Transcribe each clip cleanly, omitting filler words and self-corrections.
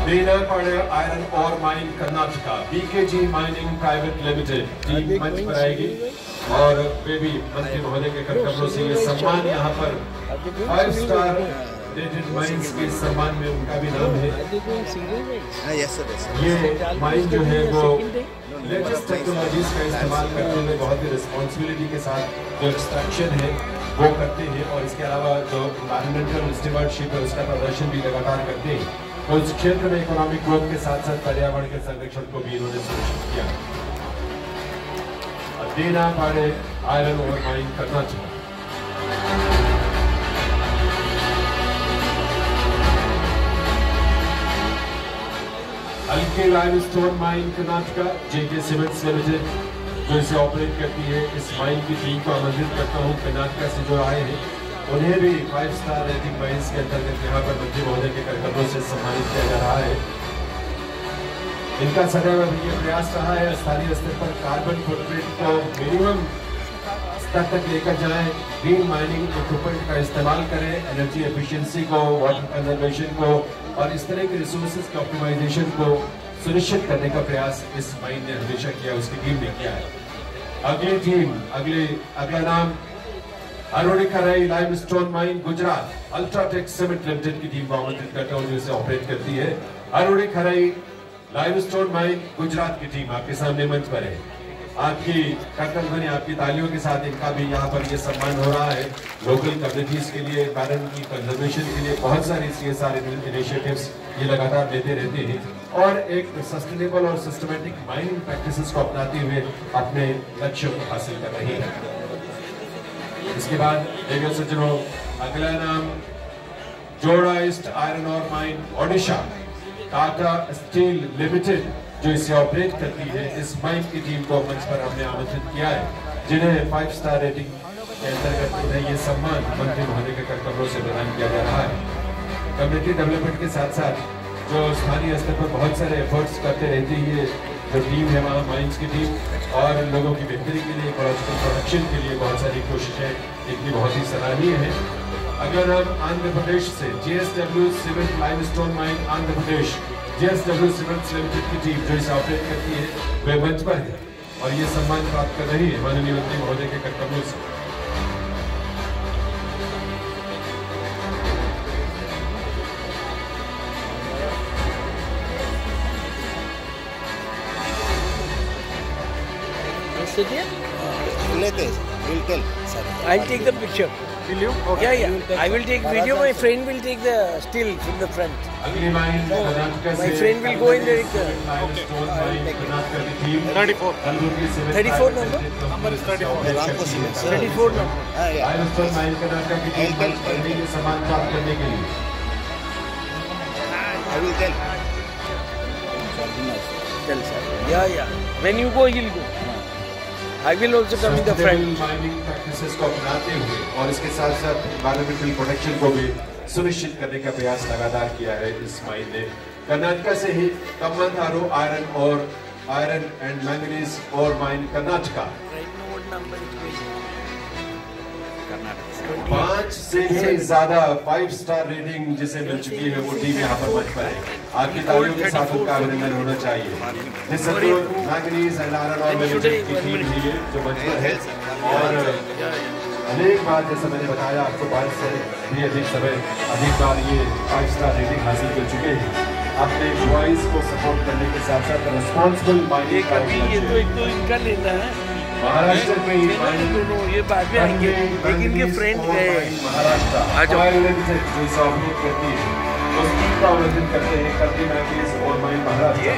देनापाड़े iron ore mine Karnataka BKG mining private limited team मंच पर आएगी और वे भी मंत्री महोदय के कर्तव्यों से ये सम्मान यहाँ पर 5 स्टार रेटेड माइंस के सम्मान में उनका भी नाम है। ये माइन जो है वो लेटेस्ट टेक्नोलॉजीज का इस्तेमाल करते हुए बहुत ही रिस्पॉन्सिबिलिटी के साथ जो एक्सट्रैक्शन है वो करते हैं और इसके अलावा जो एनवायरमेंटल स्टीवर्डशिप है उसका प्रदर्शन भी लगातार करते हैं। तो इस क्षेत्र में इकोनॉमिक ग्रोथ के साथ साथ पर्यावरण के संरक्षण को भी इन्होंने सुनिश्चित किया। Denapade iron ore mine Karnataka. Alke limestone mine Karnataka JK cements limited जो इसे ऑपरेट करती है, इस माइन की टीम को आमंत्रित करता हूं। कर्नाटका से जो आए हैं उन्हें भी 5 स्टार रेटिंग माइंस के अंतर्गत यहाँ पर मंत्री महोदय के कर्तव्यों से सम्मानित किया जा रहा है। इनका सदैव ये प्रयास रहा है स्थानीय स्तर पर कार्बन फुटप्रिंट को मिनिमम स्तर तक लेकर जाएं, ग्रीन माइनिंग इक्विपमेंट का इस्तेमाल करें, एनर्जी एफिशिएंसी को, वाटर कंजर्वेशन को और इस तरह के रिसोर्सेज के ऑप्टिमाइजेशन को सुनिश्चित करने का प्रयास इस माइन ने हमेशा किया, उसकी टीम ने किया है। अगली टीम अगला नाम Arunikhrai limestone mine Gujarat UltraTech cement limited की टीम को आमंत्रित करता हूं जो इसे ऑपरेट करती है। अरुणिखराई लाइमस्टोन माइन गुजरात की टीम आपके सामने मंच पर है। आपकी कर्तव्य आपकी तालियों के साथ इनका भी यहाँ पर ये सम्मान हो रहा है। लोकल कम्युनिटीज के लिए, एनवायरमेंट की कंजर्वेशन के लिए बहुत सारे CSR इनिशिएटिव्स ये लगातार लेते रहते हैं और एक सस्टेनेबल और सिस्टमेटिक माइनिंग प्रैक्टिसेस को अपनाते हुए अपने लक्ष्यों को हासिल कर रही है। इसके बाद देखिए सज्जनों, अगला नाम Joda east iron ore mine Odisha Tata steel limited जो इसे ऑपरेट करती है, इस माइन की टीम को मंच पर हमने आमंत्रित किया है, जिन्हें 5 स्टार रेटिंग के अंतर्गत उन्हें ये सम्मान मंत्री महोदय के कर्तव्यों से प्रदान किया जा रहा है। कम्युनिटी डेवलपमेंट के साथ साथ जो स्थानीय स्तर पर बहुत सारे एफर्ट्स करते रहती है जो टीम है वहाँ माइंस की टीम और लोगों की बेहतरी के लिए, इकोलॉजिकल प्रोडक्शन के लिए बहुत सारी कोशिशें इनकी बहुत ही सराहनीय है। अगर हम आंध्र प्रदेश से JSW cement limestone mine Andhra Pradesh JSW cements limited की टीम जो इसे ऑपरेट करती है वे मंच पर है और ये सम्मान प्राप्त कर रही है माननीय मंत्री महोदय के कर्तव्यों से। I'll take the picture. Will you? Okay. Yeah. I will take video. My friend will take the still from the front. My friend will go in the okay. 34. 34 number? Number is 34. 34 number. I will tell. Tell sir. Yeah. When you go, he'll go. I will also come in the front. Mining practices को अपनाते हुए और इसके साथ साथ environmental protection को भी सुनिश्चित करने का प्रयास लगातार किया है इस माइन ने। कर्नाटका से ही Tamil Nadu iron and manganese ore mine Karnataka 5 से भी ज्यादा 5 स्टार रेटिंग जिसे मिल चुकी है वो टीम यहाँ पर मंच पर है। आपकी तालियों के साथ उनका अभिनंदन होना चाहिए। जिस manganese and iron ore manganese की टीम भी है जो मंच पर है और अनेक बार जैसा मैंने बताया आपको 5 से भी अधिक बार ये 5 स्टार रेटिंग हासिल कर चुके हैं। अपने एम्प्लॉइज को सपोर्ट करने के साथ साथ रिस्पॉन्सिबल माइनिंग ये तो इनका लेना है महाराष्ट्र में ये बाद में आएंगे लेकिन इनके फ्रेंड गए महाराष्ट्र जो इसे ऑपरेट करती है उस टीम का आयोजन करते हैं Kardi manganese ore mine Maharashtra.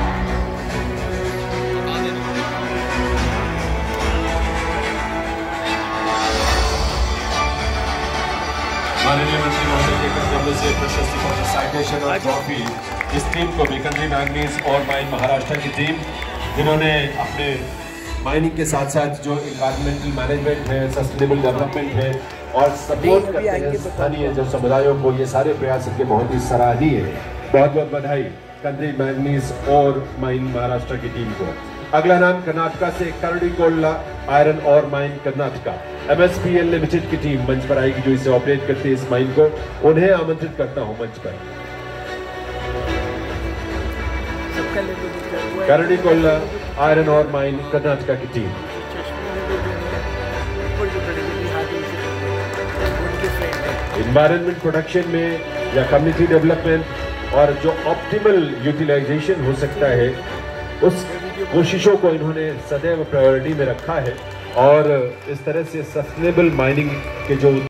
माननीय मंत्री महोदय के कर्तव्य से प्रशस्ति पत्र साइटेशन और ट्रॉफी इस टीम को भी Kardi manganese ore mine Maharashtra की टीम जिन्होंने अपने माइनिंग के साथ साथ जो एनवायरमेंटल मैनेजमेंट है, सस्टेनेबल डेवलपमेंट है और सपोर्ट करते हैं स्थानीय जो समुदायों को, ये सारे प्रयास इनके बहुत ही सराहनीय है। बहुत बहुत बधाई Kardi manganese ore mine Maharashtra की टीम को। अगला नाम कर्नाटका से Kardigolla iron ore mine Karnataka MSPL limited की टीम मंच पर आएगी जो इसे ऑपरेट करते हैं इस माइन को। उन्हें आमंत्रित करता हूं मंच पर। Karanicolla Iron Ore Mine, Karnataka की टीम। इन्वायरमेंट प्रोडक्शन में या कम्युनिटी डेवलपमेंट और जो ऑप्टिमल यूटिलाइजेशन हो सकता है, उस कोशिशों को इन्होंने सदैव प्रायोरिटी में रखा है और इस तरह से सस्टेनेबल माइनिंग के जो